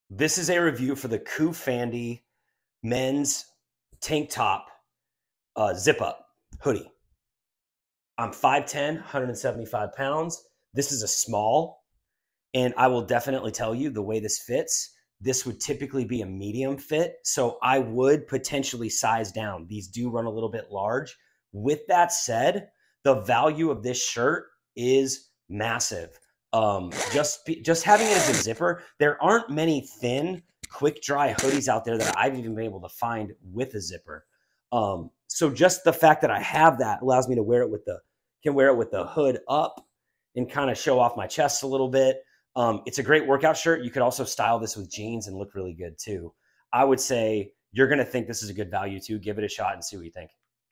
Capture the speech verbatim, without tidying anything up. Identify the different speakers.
Speaker 1: This is a review for the COOFANDY men's tank top uh, zip up hoodie. I'm five ten, one hundred seventy-five pounds. This is a small, and I will definitely tell you the way this fits, this would typically be a medium fit. So I would potentially size down. These do run a little bit large. With that said, the value of this shirt is massive. Um, just, just having it as a zipper, there aren't many thin, quick dry hoodies out there that I've even been able to find with a zipper. Um, so just the fact that I have that allows me to wear it with the, can wear it with the hood up and kind of show off my chest a little bit. Um, it's a great workout shirt. You could also style this with jeans and look really good too. I would say you're going to think this is a good value too. Give it a shot and see what you think.